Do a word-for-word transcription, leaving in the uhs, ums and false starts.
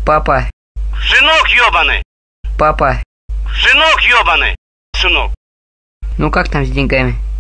Папа. Сынок ёбаный. Папа. Сынок ёбаный. Сынок. Ну как там с деньгами?